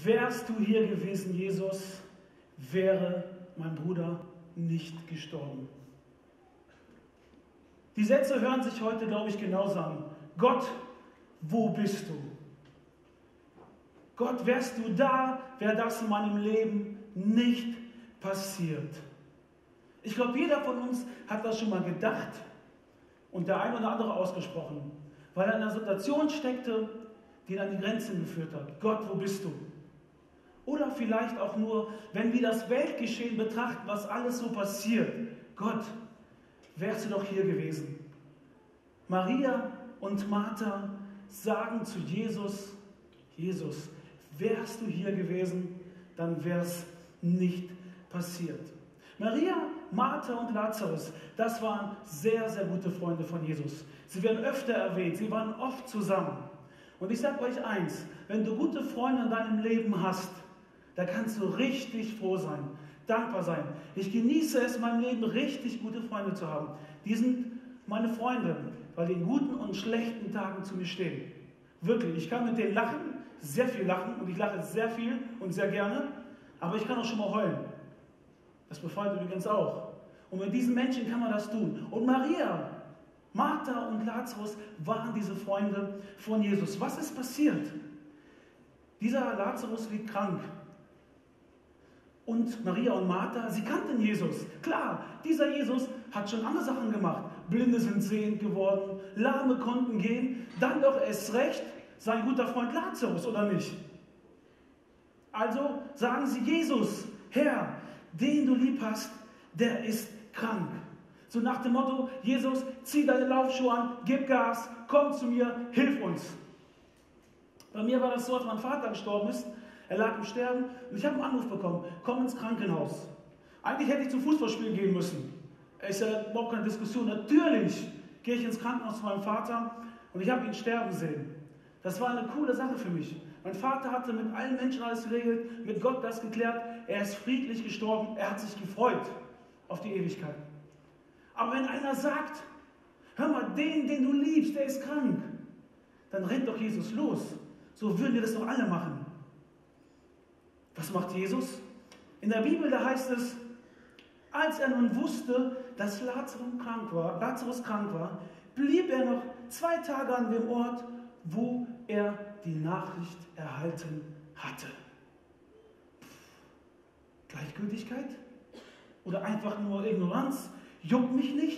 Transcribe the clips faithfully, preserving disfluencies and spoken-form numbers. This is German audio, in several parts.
wärst du hier gewesen, Jesus, wäre mein Bruder nicht gestorben. Die Sätze hören sich heute, glaube ich, genauso an. Gott, wo bist du? Gott, wärst du da, wäre das in meinem Leben nicht passiert. Ich glaube, jeder von uns hat das schon mal gedacht und der ein oder andere ausgesprochen, weil er in einer Situation steckte, die ihn an die Grenzen geführt hat. Gott, wo bist du? Oder vielleicht auch nur, wenn wir das Weltgeschehen betrachten, was alles so passiert. Gott, wärst du doch hier gewesen. Maria und Martha sagen zu Jesus, Jesus, wärst du hier gewesen, dann wäre es nicht passiert. Maria, Martha und Lazarus, das waren sehr, sehr gute Freunde von Jesus. Sie werden öfter erwähnt, sie waren oft zusammen. Und ich sage euch eins, wenn du gute Freunde in deinem Leben hast, da kannst du richtig froh sein, dankbar sein. Ich genieße es, in meinem Leben richtig gute Freunde zu haben. Die sind meine Freunde, weil die in guten und schlechten Tagen zu mir stehen. Wirklich, ich kann mit denen lachen, sehr viel lachen und ich lache sehr viel und sehr gerne, aber ich kann auch schon mal heulen. Das befreit übrigens auch. Und mit diesen Menschen kann man das tun. Und Maria, Martha und Lazarus waren diese Freunde von Jesus. Was ist passiert? Dieser Lazarus liegt krank. Und Maria und Martha, sie kannten Jesus. Klar, dieser Jesus hat schon andere Sachen gemacht. Blinde sind sehend geworden, Lahme konnten gehen. Dann doch erst recht sein guter Freund Lazarus, oder nicht? Also sagen sie, Jesus, Herr, den du lieb hast, der ist krank. So nach dem Motto, Jesus, zieh deine Laufschuhe an, gib Gas, komm zu mir, hilf uns. Bei mir war das so, als mein Vater gestorben ist, er lag im Sterben und ich habe einen Anruf bekommen, komm ins Krankenhaus. Eigentlich hätte ich zum Fußballspiel gehen müssen. Ist ja überhaupt keine Diskussion. Natürlich gehe ich ins Krankenhaus zu meinem Vater und ich habe ihn sterben sehen. Das war eine coole Sache für mich. Mein Vater hatte mit allen Menschen alles geregelt, mit Gott das geklärt. Er ist friedlich gestorben, er hat sich gefreut auf die Ewigkeit. Aber wenn einer sagt, hör mal, den, den du liebst, der ist krank, dann rennt doch Jesus los. So würden wir das doch alle machen. Was macht Jesus? In der Bibel, da heißt es, als er nun wusste, dass Lazarus krank war, Lazarus krank war, blieb er noch zwei Tage an dem Ort, wo er die Nachricht erhalten hatte. Gleichgültigkeit? Oder einfach nur Ignoranz? Juckt mich nicht?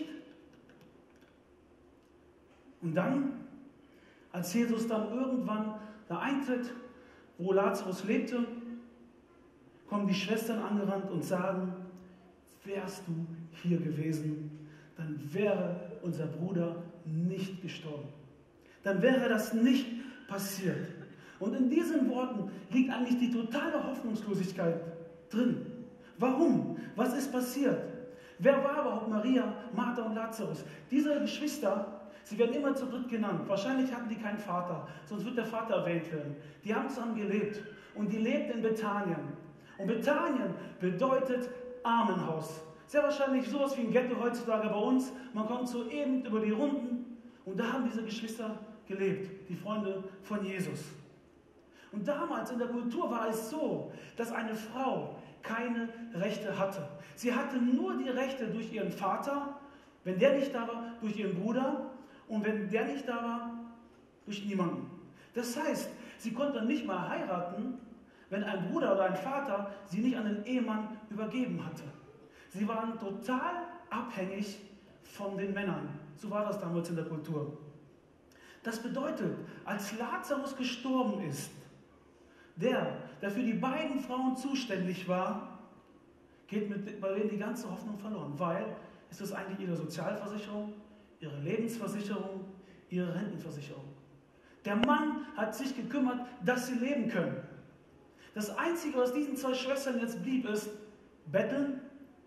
Und dann, als Jesus dann irgendwann da eintritt, wo Lazarus lebte, kommen die Schwestern angerannt und sagen, wärst du hier gewesen, dann wäre unser Bruder nicht gestorben. Dann wäre das nicht passiert. Und in diesen Worten liegt eigentlich die totale Hoffnungslosigkeit drin. Warum? Was ist passiert? Wer war überhaupt Maria, Martha und Lazarus? Diese Geschwister, sie werden immer zu dritt genannt. Wahrscheinlich hatten die keinen Vater, sonst wird der Vater erwähnt werden. Die haben zusammen gelebt und die lebten in Bethanien. Und Bethanien bedeutet Armenhaus. Sehr wahrscheinlich sowas wie ein Ghetto heutzutage bei uns. Man kommt so eben über die Runden und da haben diese Geschwister gelebt, die Freunde von Jesus. Und damals in der Kultur war es so, dass eine Frau keine Rechte hatte. Sie hatte nur die Rechte durch ihren Vater, wenn der nicht da war, durch ihren Bruder und wenn der nicht da war, durch niemanden. Das heißt, sie konnte nicht mal heiraten, wenn ein Bruder oder ein Vater sie nicht an den Ehemann übergeben hatte. Sie waren total abhängig von den Männern. So war das damals in der Kultur. Das bedeutet, als Lazarus gestorben ist, der, der für die beiden Frauen zuständig war, geht mit, bei denen die ganze Hoffnung verloren, weil es ist eigentlich ihre Sozialversicherung, ihre Lebensversicherung, ihre Rentenversicherung. Der Mann hat sich gekümmert, dass sie leben können. Das Einzige, was diesen zwei Schwestern jetzt blieb, ist betteln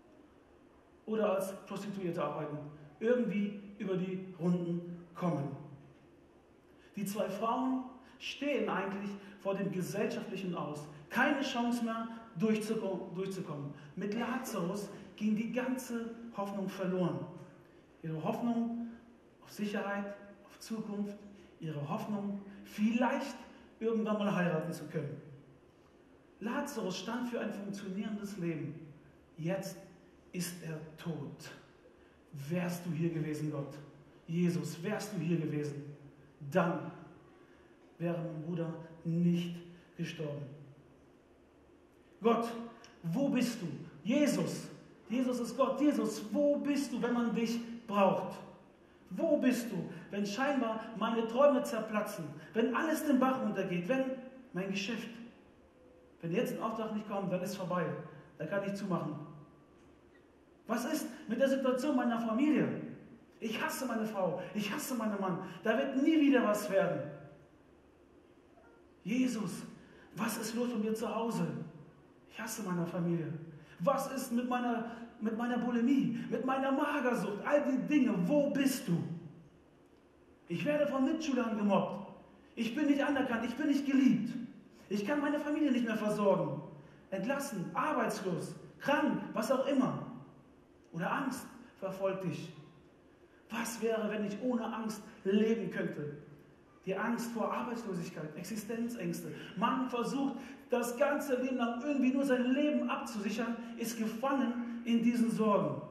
oder als Prostituierte arbeiten. Irgendwie über die Runden kommen. Die zwei Frauen stehen eigentlich vor dem Gesellschaftlichen Aus. Keine Chance mehr, durchzukommen. Mit Lazarus ging die ganze Hoffnung verloren. Ihre Hoffnung auf Sicherheit, auf Zukunft, ihre Hoffnung, vielleicht irgendwann mal heiraten zu können. Lazarus stand für ein funktionierendes Leben. Jetzt ist er tot. Wärst du hier gewesen, Gott? Jesus, wärst du hier gewesen? Dann wäre mein Bruder nicht gestorben. Gott, wo bist du? Jesus, Jesus ist Gott. Jesus, wo bist du, wenn man dich braucht? Wo bist du, wenn scheinbar meine Träume zerplatzen, wenn alles den Bach runtergeht, wenn mein Geschäft, wenn jetzt ein Auftrag nicht kommt, dann ist vorbei, dann kann ich zumachen. Was ist mit der Situation meiner Familie? Ich hasse meine Frau, ich hasse meinen Mann, da wird nie wieder was werden. Jesus, was ist los mit mir zu Hause? Ich hasse meine Familie. Was ist mit meiner, mit meiner Bulimie, mit meiner Magersucht, all die Dinge, wo bist du? Ich werde von Mitschülern gemobbt. Ich bin nicht anerkannt, ich bin nicht geliebt. Ich kann meine Familie nicht mehr versorgen. Entlassen, arbeitslos, krank, was auch immer. Oder Angst verfolgt dich. Was wäre, wenn ich ohne Angst leben könnte? Die Angst vor Arbeitslosigkeit, Existenzängste. Man versucht, das ganze Leben lang irgendwie nur sein Leben abzusichern, ist gefangen in diesen Sorgen.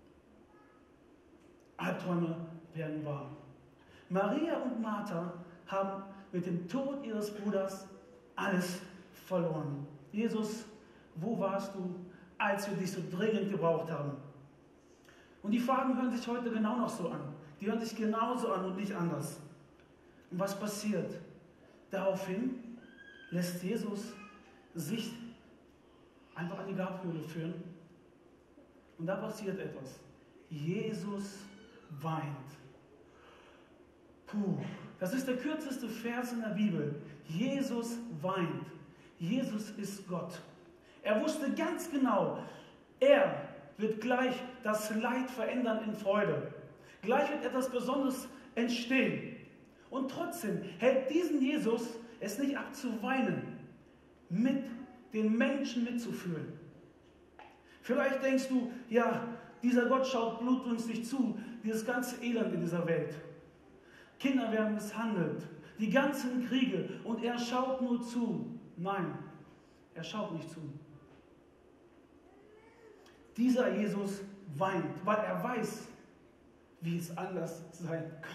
Albträume werden wahr. Maria und Martha haben mit dem Tod ihres Bruders alles verloren. Jesus, wo warst du, als wir dich so dringend gebraucht haben? Und die Fragen hören sich heute genau noch so an. Die hören sich genauso an und nicht anders. Und was passiert? Daraufhin lässt Jesus sich einfach an die Grabhöhle führen. Und da passiert etwas. Jesus weint. Puh, das ist der kürzeste Vers in der Bibel. Jesus weint. Jesus ist Gott. Er wusste ganz genau, er wird gleich das Leid verändern in Freude. Gleich wird etwas Besonderes entstehen. Und trotzdem hält diesen Jesus es nicht ab zu weinen, mit den Menschen mitzufühlen. Vielleicht denkst du, ja, dieser Gott schaut blutrünstig zu, dieses ganze Elend in dieser Welt. Kinder werden misshandelt, die ganzen Kriege, und er schaut nur zu. Nein, er schaut nicht zu. Dieser Jesus weint, weil er weiß, wie es anders sein könnte.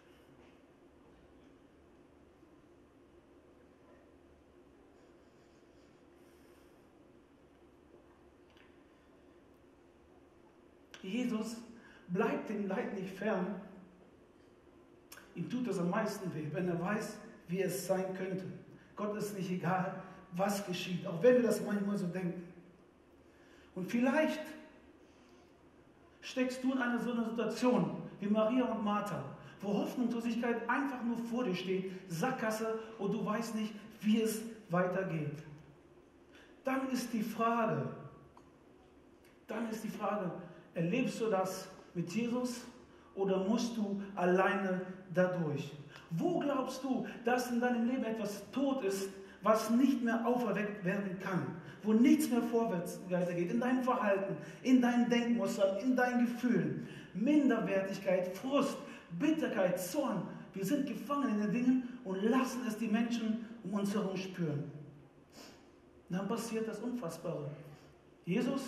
Jesus bleibt dem Leid nicht fern. Ihm tut es am meisten weh, wenn er weiß, wie es sein könnte. Gott ist nicht egal, was geschieht, auch wenn wir das manchmal so denken. Und vielleicht steckst du in einer so einer Situation wie Maria und Martha, wo Hoffnungslosigkeit einfach nur vor dir steht, Sackgasse, und du weißt nicht, wie es weitergeht. Dann ist die Frage, dann ist die Frage, erlebst du das mit Jesus oder musst du alleine dadurch? Wo glaubst du, dass in deinem Leben etwas tot ist, was nicht mehr auferweckt werden kann? Wo nichts mehr vorwärts weitergeht, in deinem Verhalten, in deinen Denkmustern, in deinen Gefühlen. Minderwertigkeit, Frust, Bitterkeit, Zorn. Wir sind gefangen in den Dingen und lassen es die Menschen um uns herum spüren. Und dann passiert das Unfassbare. Jesus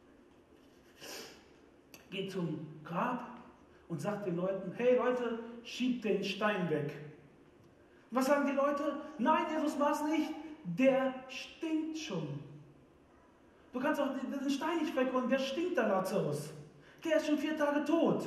geht zum Grab und sagt den Leuten, hey Leute, schiebt den Stein weg. Was sagen die Leute? Nein, Jesus war es nicht, der stinkt schon. Du kannst auch den Stein nicht wegholen, wer stinkt, der Lazarus? Der ist schon vier Tage tot.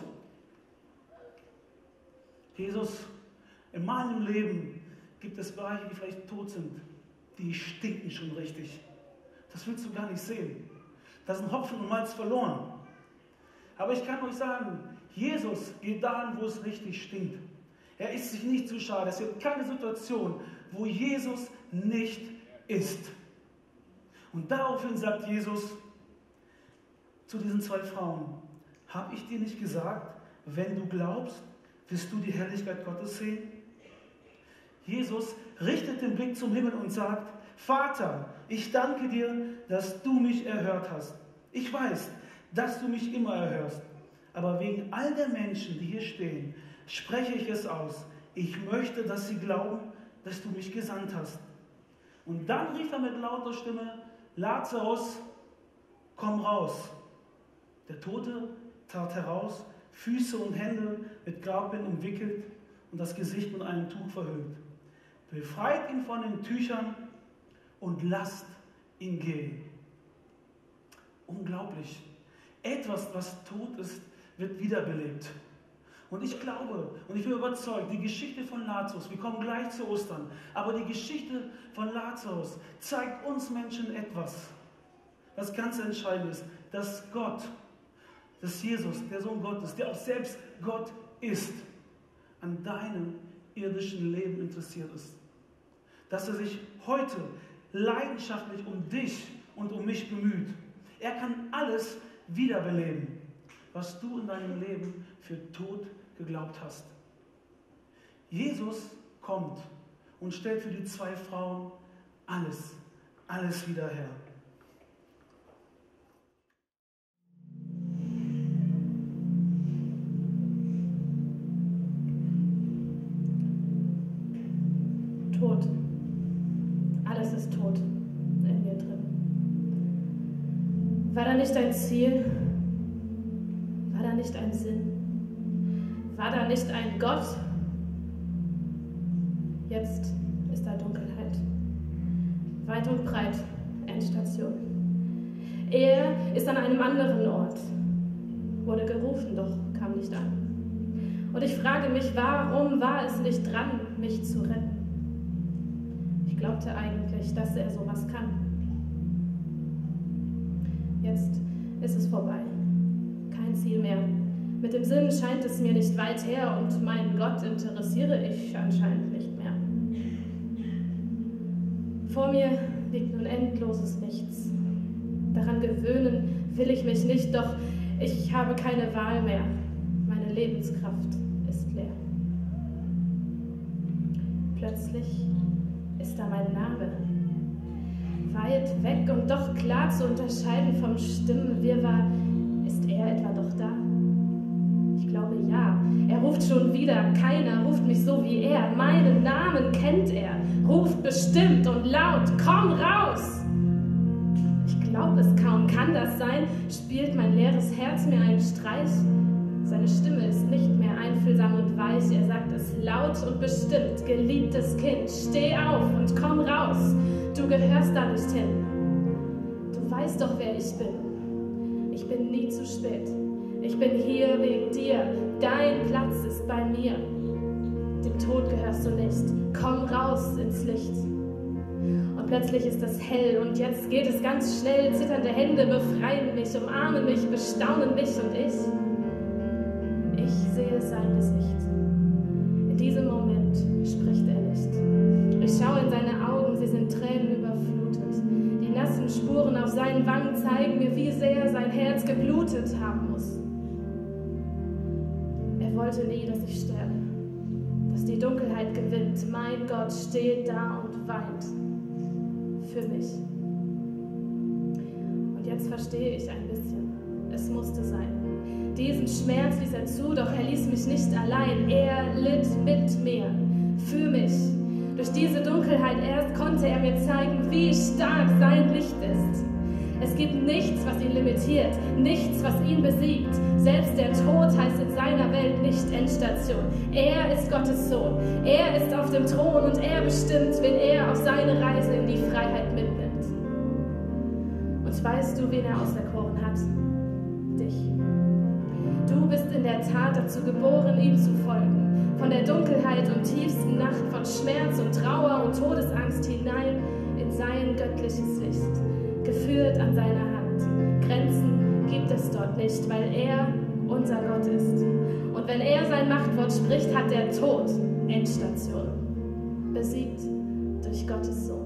Jesus, in meinem Leben gibt es Bereiche, die vielleicht tot sind, die stinken schon richtig. Das willst du gar nicht sehen. Da sind Hopfen und Malz verloren. Aber ich kann euch sagen, Jesus geht dahin, wo es richtig stinkt. Er ist sich nicht zu schade. Es gibt keine Situation, wo Jesus nicht ist. Und daraufhin sagt Jesus zu diesen zwei Frauen, habe ich dir nicht gesagt, wenn du glaubst, wirst du die Herrlichkeit Gottes sehen? Jesus richtet den Blick zum Himmel und sagt, Vater, ich danke dir, dass du mich erhört hast. Ich weiß, dass du mich immer erhörst. Aber wegen all der Menschen, die hier stehen, spreche ich es aus. Ich möchte, dass sie glauben, dass du mich gesandt hast. Und dann rief er mit lauter Stimme, Lazarus, komm raus. Der Tote trat heraus, Füße und Hände mit Grabbinden umwickelt und das Gesicht mit einem Tuch verhüllt. Befreit ihn von den Tüchern und lasst ihn gehen. Unglaublich. Etwas, was tot ist, wird wiederbelebt. Und ich glaube und ich bin überzeugt, die Geschichte von Lazarus, wir kommen gleich zu Ostern, aber die Geschichte von Lazarus zeigt uns Menschen etwas, was ganz entscheidend ist, dass Gott, dass Jesus, der Sohn Gottes, der auch selbst Gott ist, an deinem irdischen Leben interessiert ist. Dass er sich heute leidenschaftlich um dich und um mich bemüht. Er kann alles wiederbeleben, was du in deinem Leben für tot geglaubt hast. Jesus kommt und stellt für die zwei Frauen alles, alles wieder her. Tod. Alles ist tot in mir drin. War da nicht ein Ziel? War da nicht ein Sinn? War da nicht ein Gott? Jetzt ist da Dunkelheit. Weit und breit, Endstation. Er ist an einem anderen Ort. Wurde gerufen, doch kam nicht an. Und ich frage mich, warum war es nicht dran, mich zu retten? Ich glaubte eigentlich, dass er sowas kann. Jetzt ist es vorbei. Kein Ziel mehr. Mit dem Sinn scheint es mir nicht weit her und meinen Gott interessiere ich anscheinend nicht mehr. Vor mir liegt nun endloses Nichts. Daran gewöhnen will ich mich nicht, doch ich habe keine Wahl mehr. Meine Lebenskraft ist leer. Plötzlich ist da mein Name. Weit weg und doch klar zu unterscheiden vom Stimmenwirrwarr. Ist er etwa doch da? Ich glaube ja. Er ruft schon wieder. Keiner ruft mich so wie er. Meinen Namen kennt er. Ruft bestimmt und laut. Komm raus! Ich glaube es kaum. Kann das sein? Spielt mein leeres Herz mir einen Streich? Seine Stimme ist nicht mehr einfühlsam und weich. Er sagt es laut und bestimmt. Geliebtes Kind, steh auf und komm raus. Du gehörst da nicht hin. Du weißt doch, wer ich bin. Ich bin nie zu spät. Ich bin hier wegen dir. Dein Platz ist bei mir. Dem Tod gehörst du nicht. Komm raus ins Licht. Und plötzlich ist es hell und jetzt geht es ganz schnell. Zitternde Hände befreien mich, umarmen mich, bestaunen mich und ich. Ich sehe sein Gesicht. In diesem Moment spricht er nicht. Ich schaue in seine Augen, sie sind tränenüberflutet. Die nassen Spuren auf seinen Wangen zeigen mir, wie sehr sein Herz geblutet haben muss. Er wollte nie, dass ich sterbe, dass die Dunkelheit gewinnt. Mein Gott steht da und weint für mich. Und jetzt verstehe ich ein bisschen. Es musste sein. Diesen Schmerz ließ er zu, doch er ließ mich nicht allein. Er litt mit mir, für mich. Durch diese Dunkelheit erst konnte er mir zeigen, wie stark sein Licht ist. Es gibt nichts, was ihn limitiert, nichts, was ihn besiegt. Selbst der Tod heißt in seiner Welt nicht Endstation. Er ist Gottes Sohn, er ist auf dem Thron und er bestimmt, wen er auf seine Reise in die Freiheit mitnimmt. Und weißt du, wen er auserkoren hat? Dich. Du bist in der Tat dazu geboren, ihm zu folgen. Von der Dunkelheit und tiefsten Nacht, von Schmerz und Trauer und Todesangst hinein in sein göttliches Licht. Geführt an seiner Hand. Grenzen gibt es dort nicht, weil er unser Gott ist. Und wenn er sein Machtwort spricht, hat der Tod Endstation. Besiegt durch Gottes Sohn.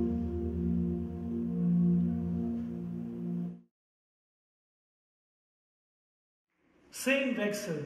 Szenenwechsel.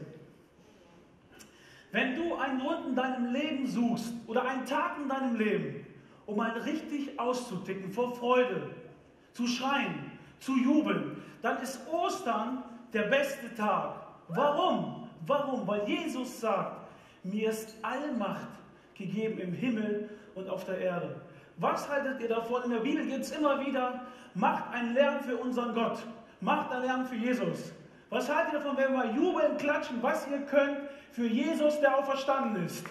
Wenn du einen Grund in deinem Leben suchst oder einen Tag in deinem Leben, um mal richtig auszuticken vor Freude, zu schreien, zu jubeln, dann ist Ostern der beste Tag. Warum? Warum? Weil Jesus sagt, mir ist alle Macht gegeben im Himmel und auf der Erde. Was haltet ihr davon? In der Bibel geht es immer wieder, macht einen Lärm für unseren Gott. Macht einen Lärm für Jesus. Was haltet ihr davon, wenn wir jubeln, klatschen, was ihr könnt für Jesus, der auferstanden ist?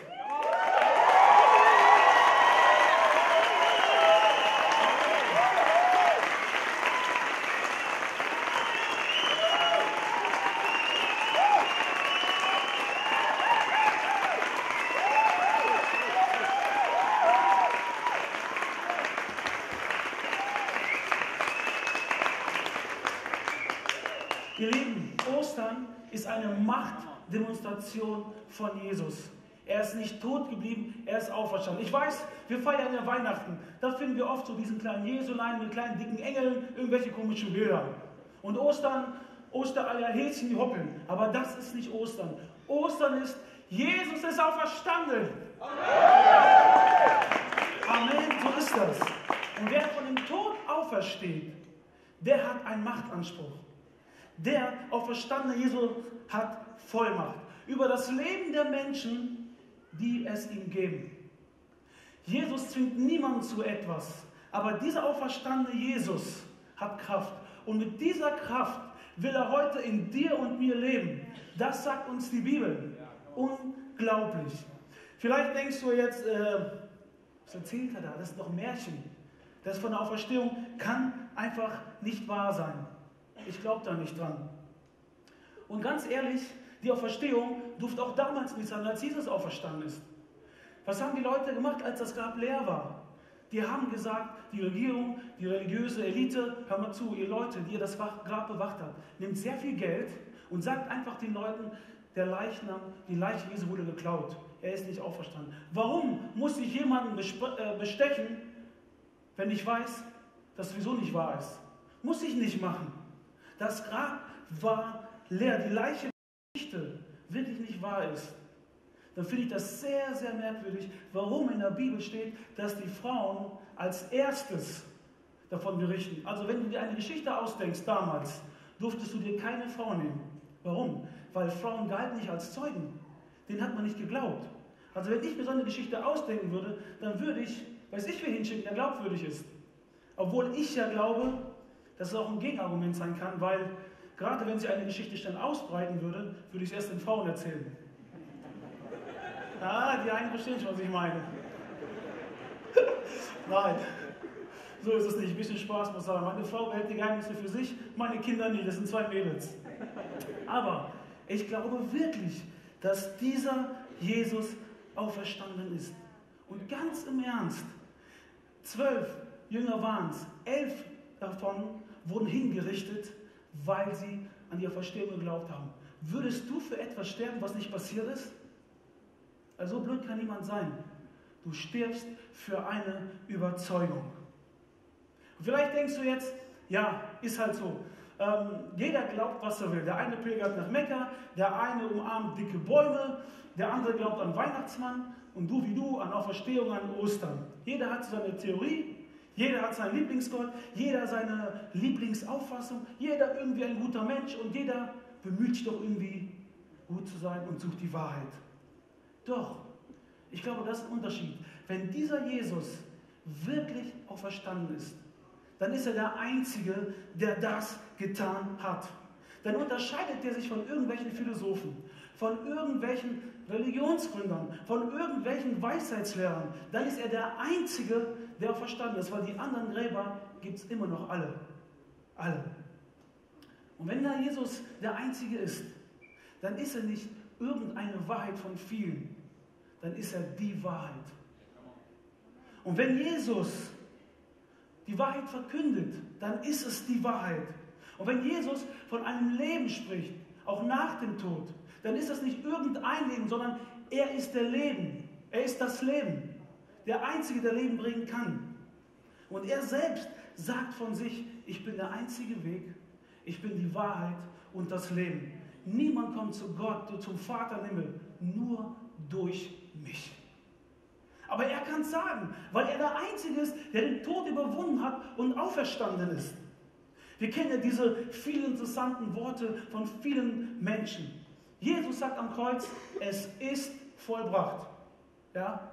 Ihr Lieben, Ostern ist eine Machtdemonstration von Jesus. Er ist nicht tot geblieben, er ist auferstanden. Ich weiß, wir feiern ja Weihnachten. Da finden wir oft so diesen kleinen Jesulein mit kleinen dicken Engeln, irgendwelche komischen Bilder. Und Ostern, Ostereier, Häschen, die hoppeln. Aber das ist nicht Ostern. Ostern ist, Jesus ist auferstanden. Amen, so ist das. Und wer von dem Tod aufersteht, der hat einen Machtanspruch. Der auferstandene Jesus hat Vollmacht über das Leben der Menschen, die es ihm geben. Jesus zwingt niemanden zu etwas, aber dieser auferstandene Jesus hat Kraft. Und mit dieser Kraft will er heute in dir und mir leben. Das sagt uns die Bibel. Unglaublich. Vielleicht denkst du jetzt, äh, was erzählt er da? Das ist doch ein Märchen. Das von der Auferstehung kann einfach nicht wahr sein. Ich glaube da nicht dran. Und ganz ehrlich, die Auferstehung durfte auch damals nicht sein, als Jesus auferstanden ist. Was haben die Leute gemacht, als das Grab leer war? Die haben gesagt, die Regierung, die religiöse Elite, hör mal zu, ihr Leute, die ihr das Grab bewacht habt, nehmt sehr viel Geld und sagt einfach den Leuten, der Leichnam, die Leiche Jesu wurde geklaut. Er ist nicht auferstanden. Warum muss ich jemanden bestechen, wenn ich weiß, dass sowieso nicht wahr ist? Muss ich nicht machen. Das Grab war leer, die Leiche, die Geschichte wirklich nicht wahr ist. Dann finde ich das sehr, sehr merkwürdig, warum in der Bibel steht, dass die Frauen als erstes davon berichten. Also wenn du dir eine Geschichte ausdenkst damals, durftest du dir keine Frau nehmen. Warum? Weil Frauen galten nicht als Zeugen. Denen hat man nicht geglaubt. Also wenn ich mir so eine Geschichte ausdenken würde, dann würde ich, weiß ich, wer hinschicken, der glaubwürdig ist. Obwohl ich ja glaube, dass es auch ein Gegenargument sein kann, weil gerade wenn sie eine Geschichte schnell ausbreiten würde, würde ich es erst den Frauen erzählen. Ah, die einen verstehen schon, was ich meine. Nein, so ist es nicht. Ein bisschen Spaß muss sein. Meine Frau behält die Geheimnisse für sich, meine Kinder nicht. Das sind zwei Mädels. Aber ich glaube wirklich, dass dieser Jesus auferstanden ist. Und ganz im Ernst, zwölf Jünger waren es, elf davon wurden hingerichtet, weil sie an die Auferstehung geglaubt haben. Würdest du für etwas sterben, was nicht passiert ist? Also so blöd kann niemand sein. Du stirbst für eine Überzeugung. Und vielleicht denkst du jetzt, ja, ist halt so. Ähm, jeder glaubt, was er will. Der eine pilgert nach Mekka, der eine umarmt dicke Bäume, der andere glaubt an Weihnachtsmann und du wie du an Auferstehung, an Ostern. Jeder hat seine Theorie, jeder hat seinen Lieblingsgott, jeder seine Lieblingsauffassung, jeder irgendwie ein guter Mensch und jeder bemüht sich doch irgendwie gut zu sein und sucht die Wahrheit. Doch, ich glaube, das ist ein Unterschied. Wenn dieser Jesus wirklich auferstanden ist, dann ist er der Einzige, der das getan hat. Dann unterscheidet er sich von irgendwelchen Philosophen, von irgendwelchen Religionsgründern, von irgendwelchen Weisheitslehrern. Dann ist er der Einzige, der auferstanden ist, weil die anderen Gräber gibt es immer noch alle. Alle. Und wenn da Jesus der Einzige ist, dann ist er nicht irgendeine Wahrheit von vielen, dann ist er die Wahrheit. Und wenn Jesus die Wahrheit verkündet, dann ist es die Wahrheit. Und wenn Jesus von einem Leben spricht, auch nach dem Tod, dann ist das nicht irgendein Leben, sondern er ist der Leben. Er ist das Leben. Der Einzige, der Leben bringen kann. Und er selbst sagt von sich, ich bin der einzige Weg, ich bin die Wahrheit und das Leben. Niemand kommt zu Gott, zum Vater im Himmel, nur durch mich. Aber er kann es sagen, weil er der Einzige ist, der den Tod überwunden hat und auferstanden ist. Wir kennen ja diese vielen interessanten Worte von vielen Menschen. Jesus sagt am Kreuz, es ist vollbracht. Ja?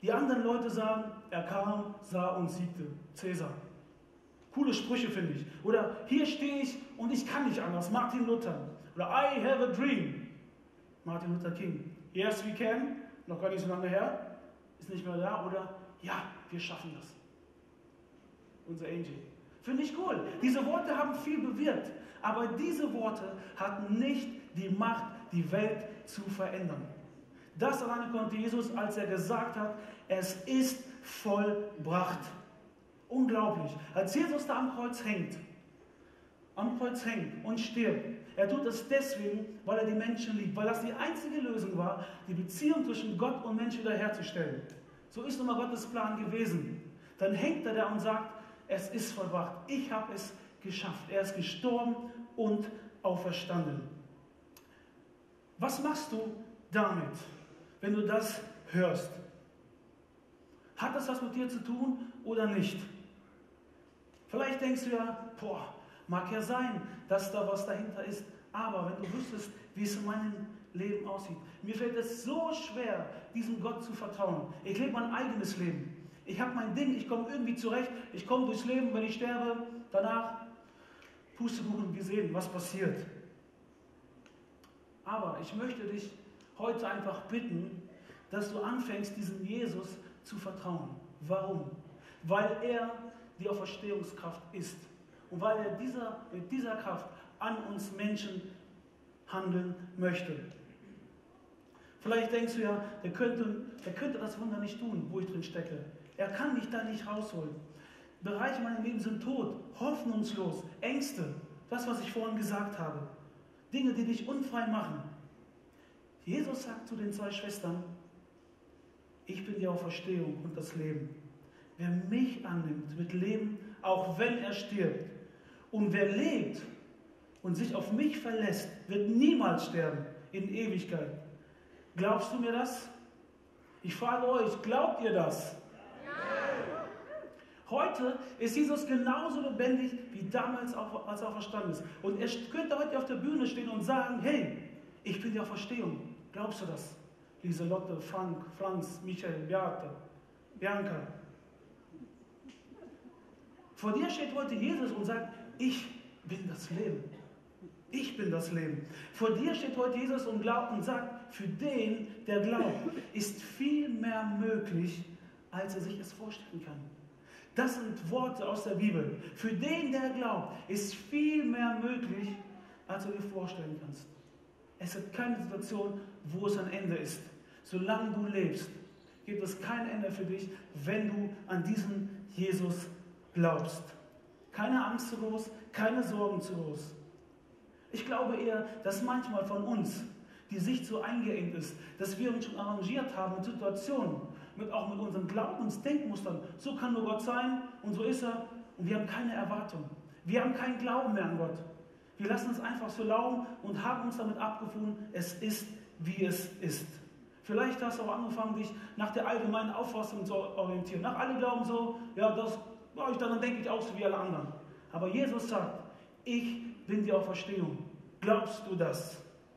Die anderen Leute sagen, er kam, sah und siegte. Cäsar. Coole Sprüche, finde ich. Oder hier stehe ich und ich kann nicht anders. Martin Luther. Oder I have a dream. Martin Luther King. Yes, we can. Noch gar nicht so lange her. Ist nicht mehr da. Oder ja, wir schaffen das. Unser Angel. Finde ich cool. Diese Worte haben viel bewirkt. Aber diese Worte hatten nicht die Macht, die Welt zu verändern. Das alleine konnte Jesus, als er gesagt hat, es ist vollbracht. Unglaublich. Als Jesus da am Kreuz hängt, am Kreuz hängt und stirbt, er tut es deswegen, weil er die Menschen liebt, weil das die einzige Lösung war, die Beziehung zwischen Gott und Mensch wiederherzustellen. So ist nun mal Gottes Plan gewesen. Dann hängt er da und sagt, es ist vollbracht. Ich habe es geschafft. Er ist gestorben und auferstanden. Was machst du damit, wenn du das hörst? Hat das was mit dir zu tun oder nicht? Vielleicht denkst du ja, boah, mag ja sein, dass da was dahinter ist, aber wenn du wüsstest, wie es in meinem Leben aussieht. Mir fällt es so schwer, diesem Gott zu vertrauen. Ich lebe mein eigenes Leben. Ich habe mein Ding, ich komme irgendwie zurecht, ich komme durchs Leben, wenn ich sterbe, danach Pustekuchen, wir sehen, was passiert. Aber ich möchte dich heute einfach bitten, dass du anfängst, diesem Jesus zu vertrauen. Warum? Weil er die Auferstehungskraft ist und weil er dieser, mit dieser Kraft an uns Menschen handeln möchte. Vielleicht denkst du ja, der könnte, der könnte das Wunder nicht tun, wo ich drin stecke. Er kann mich da nicht rausholen. Bereiche meines Lebens sind tot, hoffnungslos, Ängste, das, was ich vorhin gesagt habe. Dinge, die dich unfrei machen. Jesus sagt zu den zwei Schwestern, ich bin die Auferstehung und das Leben. Wer mich annimmt, wird leben, auch wenn er stirbt. Und wer lebt und sich auf mich verlässt, wird niemals sterben in Ewigkeit. Glaubst du mir das? Ich frage euch, glaubt ihr das? Ja. Heute ist Jesus genauso lebendig wie damals, auch, als er auferstanden ist. Und er könnte heute auf der Bühne stehen und sagen, hey, ich bin die Auferstehung. Glaubst du das? Lieselotte, Frank, Franz, Michael, Beate, Bianca. Vor dir steht heute Jesus und sagt, ich bin das Leben. Ich bin das Leben. Vor dir steht heute Jesus und glaubt und sagt, für den, der glaubt, ist viel mehr möglich, als er sich es vorstellen kann. Das sind Worte aus der Bibel. Für den, der glaubt, ist viel mehr möglich, als du dir vorstellen kannst. Es gibt keine Situation, wo es ein Ende ist. Solange du lebst, gibt es kein Ende für dich, wenn du an diesen Jesus glaubst. Keine Angst zu groß, keine Sorgen zu groß. Ich glaube eher, dass manchmal von uns die Sicht so eingeengt ist, dass wir uns schon arrangiert haben mit Situationen, mit, auch mit unseren Glaubensdenkmustern. So kann nur Gott sein und so ist er und wir haben keine Erwartung. Wir haben keinen Glauben mehr an Gott. Wir lassen es einfach so laufen und haben uns damit abgefunden, es ist, wie es ist. Vielleicht hast du auch angefangen, dich nach der allgemeinen Auffassung zu orientieren. Nach alle glauben so, ja, das glaube ich, dann denke ich auch so wie alle anderen. Aber Jesus sagt, ich bin die Auferstehung. Glaubst du das?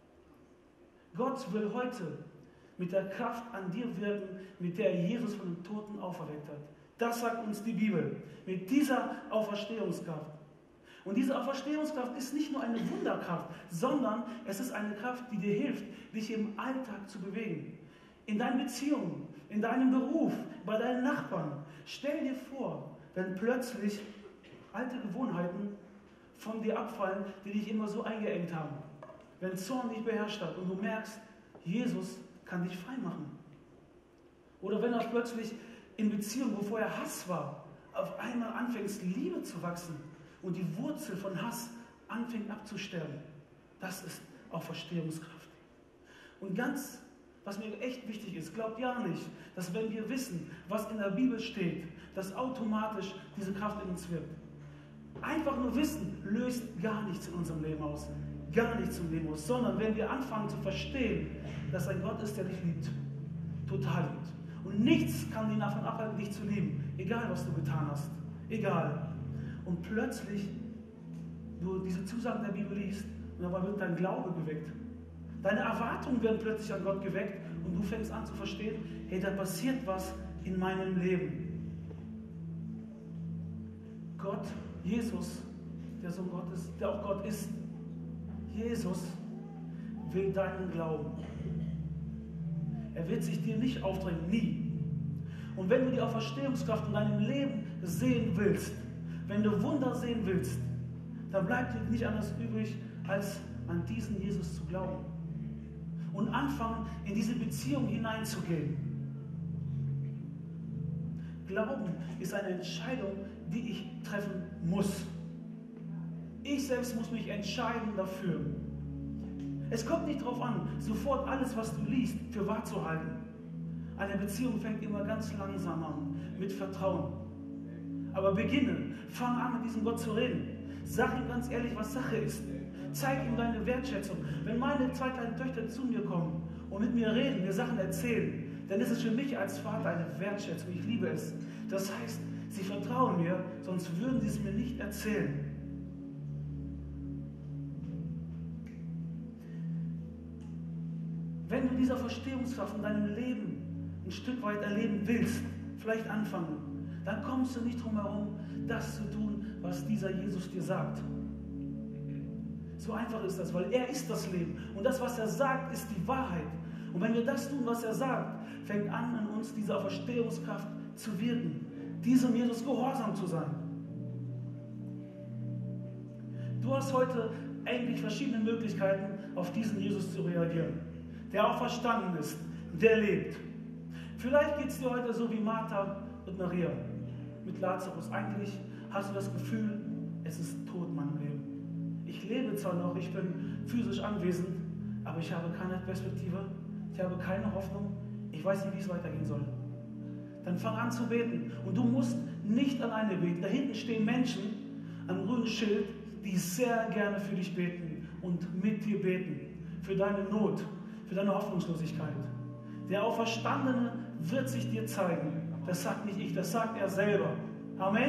Gott will heute mit der Kraft an dir wirken, mit der Jesus von den Toten auferweckt hat. Das sagt uns die Bibel. Mit dieser Auferstehungskraft. Und diese Auferstehungskraft ist nicht nur eine Wunderkraft, sondern es ist eine Kraft, die dir hilft, dich im Alltag zu bewegen. In deinen Beziehungen, in deinem Beruf, bei deinen Nachbarn. Stell dir vor, wenn plötzlich alte Gewohnheiten von dir abfallen, die dich immer so eingeengt haben. Wenn Zorn dich beherrscht hat und du merkst, Jesus kann dich frei machen. Oder wenn auch plötzlich in Beziehungen, wo vorher Hass war, auf einmal anfängst, Liebe zu wachsen und die Wurzel von Hass anfängt abzusterben. Das ist Auferstehungskraft. Und ganz, was mir echt wichtig ist, glaubt ja nicht, dass wenn wir wissen, was in der Bibel steht, dass automatisch diese Kraft in uns wirkt. Einfach nur Wissen löst gar nichts in unserem Leben aus. Gar nichts im Leben aus. Sondern wenn wir anfangen zu verstehen, dass ein Gott ist, der dich liebt. Total liebt. Und nichts kann ihn davon abhalten, dich zu lieben. Egal, was du getan hast. Egal. Und plötzlich du diese Zusagen der Bibel liest und dabei wird dein Glaube geweckt. Deine Erwartungen werden plötzlich an Gott geweckt und du fängst an zu verstehen, hey, da passiert was in meinem Leben. Gott, Jesus, der so Gott ist, der auch Gott ist, Jesus will deinen Glauben. Er wird sich dir nicht aufdrängen, nie. Und wenn du die Auferstehungskraft in deinem Leben sehen willst, wenn du Wunder sehen willst, dann bleibt dir nicht anders übrig, als an diesen Jesus zu glauben. Und anfangen, in diese Beziehung hineinzugehen. Glauben ist eine Entscheidung, die ich treffen muss. Ich selbst muss mich entscheiden dafür. Es kommt nicht darauf an, sofort alles, was du liest, für wahr zu halten. Eine Beziehung fängt immer ganz langsam an, mit Vertrauen. Aber beginne, fang an, mit diesem Gott zu reden. Sag ihm ganz ehrlich, was Sache ist. Zeig ihm deine Wertschätzung. Wenn meine zwei kleinen Töchter zu mir kommen und mit mir reden, mir Sachen erzählen, dann ist es für mich als Vater eine Wertschätzung. Ich liebe es. Das heißt, sie vertrauen mir, sonst würden sie es mir nicht erzählen. Wenn du diese Verstehungskraft in deinem Leben ein Stück weit erleben willst, vielleicht anfangen, dann kommst du nicht drum herum, das zu tun, was dieser Jesus dir sagt. So einfach ist das, weil er ist das Leben. Und das, was er sagt, ist die Wahrheit. Und wenn wir das tun, was er sagt, fängt an, in uns diese Auferstehungskraft zu wirken. Diesem Jesus gehorsam zu sein. Du hast heute eigentlich verschiedene Möglichkeiten, auf diesen Jesus zu reagieren. Der auch verstanden ist, der lebt. Vielleicht geht es dir heute so wie Martha und Maria mit Lazarus. Eigentlich hast du das Gefühl, es ist tot in meinem Leben. Ich lebe zwar noch, ich bin physisch anwesend, aber ich habe keine Perspektive, ich habe keine Hoffnung, ich weiß nicht, wie es weitergehen soll. Dann fang an zu beten. Und du musst nicht alleine beten. Da hinten stehen Menschen am grünen Schild, die sehr gerne für dich beten und mit dir beten. Für deine Not, für deine Hoffnungslosigkeit. Der Auferstandene wird sich dir zeigen. Das sagt nicht ich, das sagt er selber. Amen?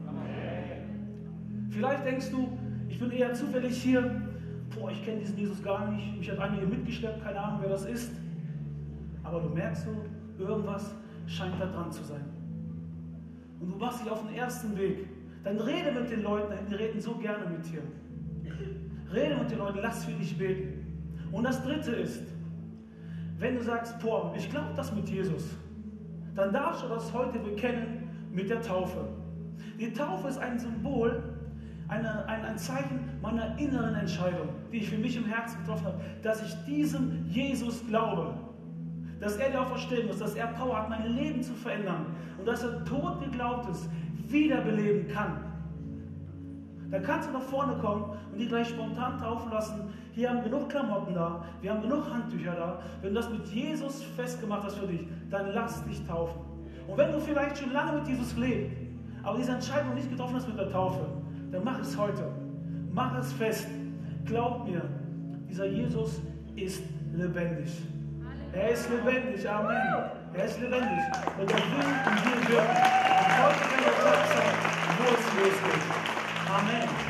Amen. Vielleicht denkst du, ich bin eher zufällig hier. Boah, ich kenne diesen Jesus gar nicht. Mich hat einer hier mitgeschleppt, keine Ahnung, wer das ist. Aber du merkst so, irgendwas scheint da dran zu sein. Und du machst dich auf den ersten Weg. Dann rede mit den Leuten, die reden so gerne mit dir. Rede mit den Leuten, lass für dich beten. Und das dritte ist, wenn du sagst, boah, ich glaube das mit Jesus, dann darfst du das heute bekennen mit der Taufe. Die Taufe ist ein Symbol, eine, ein, ein Zeichen meiner inneren Entscheidung, die ich für mich im Herzen getroffen habe, dass ich diesem Jesus glaube. Dass er der Auferstehung ist, dass er Power hat, mein Leben zu verändern und dass er tot geglaubtes wiederbeleben kann. Dann kannst du nach vorne kommen und dich gleich spontan taufen lassen. Hier haben wir genug Klamotten da, wir haben genug Handtücher da. Wenn du das mit Jesus festgemacht hast für dich, dann lass dich taufen. Und wenn du vielleicht schon lange mit Jesus lebst, aber diese Entscheidung nicht getroffen hast mit der Taufe, dann mach es heute. Mach es fest. Glaub mir, dieser Jesus ist lebendig. Er ist lebendig, Amen. Er ist lebendig. Und er will in dir wirken. Und heute kann der Tag sein, wo es losgeht. Amen.